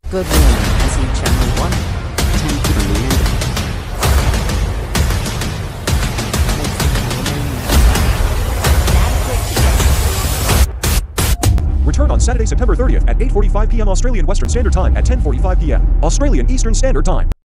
Good morning, SE Channel 1. 10 Return on Saturday, September 30th at 8:45 p.m. Australian Western Standard Time at 10:45 p.m. Australian Eastern Standard Time.